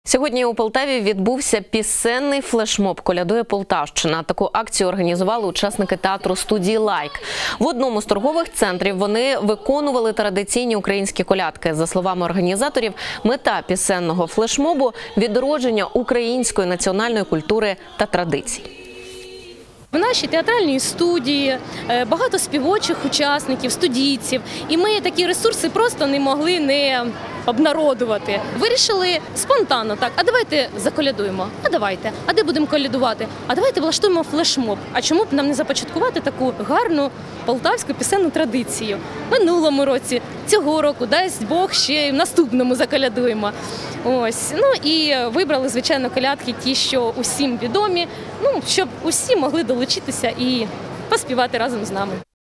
Сьогодні у Полтаві відбувся пісенний флешмоб «Колядує Полтавщина». Таку акцію організували учасники театру студії «Лайк». В одному з торгових центрів вони виконували традиційні українські колядки. За словами організаторів, мета пісенного флешмобу – відродження української національної культури та традицій. В нашій театральній студії багато співочих учасників, студійців, і ми такі ресурси просто не могли не обнародувати. Вирішили спонтанно так, а давайте заколядуємо, а давайте, а де будемо колядувати, а давайте влаштуємо флешмоб. А чому б нам не започаткувати таку гарну полтавську пісенну традицію? Минулому році, цього року, дасть Бог, ще в наступному заколядуємо. Ось, ну і вибрали, звичайно, колядки ті, що усім відомі, щоб усі могли долучитися і поспівати разом з нами.